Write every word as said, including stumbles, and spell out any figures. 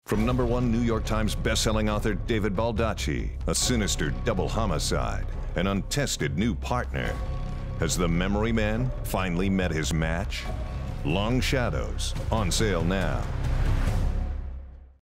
From number one New York Times bestselling author David Baldacci, a sinister double homicide, an untested new partner. Has the memory man finally met his match? Long Shadows, on sale now.